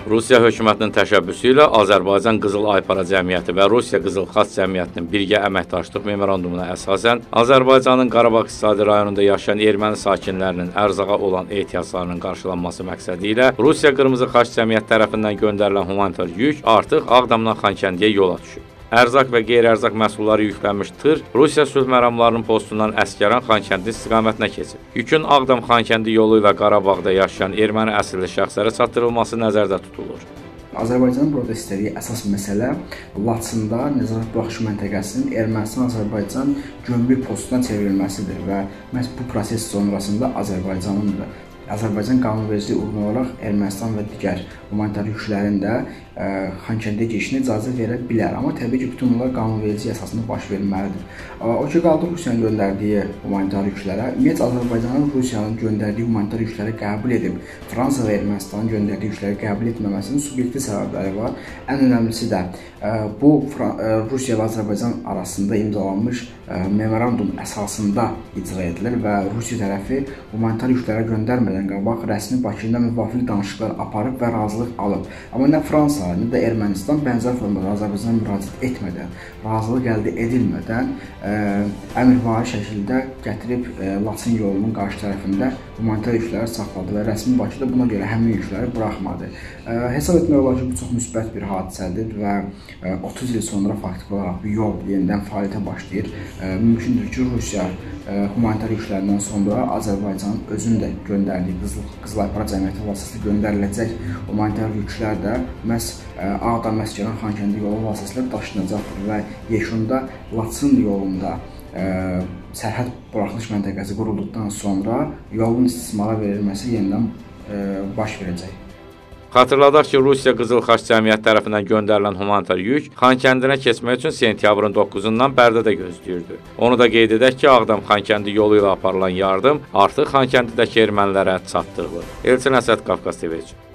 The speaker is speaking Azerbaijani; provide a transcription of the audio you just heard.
Rusiya hökumətinin təşəbbüsü ilə Azərbaycan Qızıl Aypara Cəmiyyəti və Rusiya Qızıl Xaç Cəmiyyətinin birgə əməkdaşlıq memorandumuna əsasən Azərbaycanın Qarabağ iqtisadi rayonunda yaşayan erməni sakinlərinin ərzağa olan ehtiyaclarının qarşılanması məqsədi ilə Rusiya Qırmızı Xaç Cəmiyyəti tərəfindən göndərilən humanitar yük artıq Ağdamdan Xankəndiyə yola düşüb. Ərzaq və qeyri-ərzaq məhsulları yüklənmiş tır Rusiya sülh məramlarının postundan Əsgəran Xankəndi istiqamətinə keçib. Yükün Ağdam-Xankəndi yolu ilə Qarabağda yaşayan erməni əsilli şəxslərə çatdırılması nəzərdə tutulur. Azərbaycanın burada istədiyi əsas məsələ Laçında nəzarət buraxış məntəqəsinin Ermənistan-Azərbaycan gömrük postundan çevrilməsidir və məhz bu proses sonrasında Azərbaycan qanunvericiliyi uyğun olaraq Ermənistan və digər humanitar yüklərin də Xankəndiyə girişinə icazə verə bilər. Amma təbii ki, bütün bunlar qanunvericilik əsasında baş verməlidir. O ki, qaldı Rusiyanın göndərdiyi humanitar yüklərə. Ümumiyyətlə, Azərbaycanın Rusiyanın göndərdiyi humanitar yükləri qəbul edib, Fransa və Ermənistanın göndərdiyi yükləri qəbul etməməsinin subyektiv səbəbləri var. Ən önəmlisi də bu Rusiya və Azərbaycan arasında imzalanmış memorandum əsasında icra edilir və Rusiya tərəfi humanitar yüklərə göndərmədən qabaq rəsmi Bakıda müvafiq danışıqlar aparıb və razılıq alıb. Amma nə Fransa, nə də Ermənistan bənzər formada Azərbaycana müraciət etmədən, razılıq əldə edilmədən əmrvari şəkildə gətirib Laçın yolunun qarşı tərəfində humanitar yükləri saxladı və rəsmi Bakıda buna görə həmin yükləri buraxmadı. Hesab etmək olar ki, bu çox müsbət bir hadisədir və 30 il sonra faktiki olaraq bu yol yenidən fəaliyyətə başlayır. Mümkündür ki, Rusiya humanitar yüklərindən sonra Azərbaycanın özünün də göndərdiyi Qızıl Aypara Cəmiyyəti vasitəsilə göndəriləcək humanitar yüklər də məhz Ağdam, Əsgəran, Xankəndi yolu vasitəsilə daşınacaqdır və yekununda Laçın yolunda sərhəd buraxılış məntəqəsi qurulduqdan sonra yolun istismara verilməsi yenidən baş verəcək. Xatırladaq ki, Rusiya Qızıl Xaç Cəmiyyəti tərəfindən göndərilən humanitar yük Xankəndinə keçmək üçün sentyabrın 9-dan Bərdədə gözləyirdi. Onu da qeyd edək ki, Ağdam-Xankəndi yolu ilə aparılan yardım artıq Xankəndidəki ermənilərə çatdırılır. Elçin Əsəd, Qafqaz TV üçün.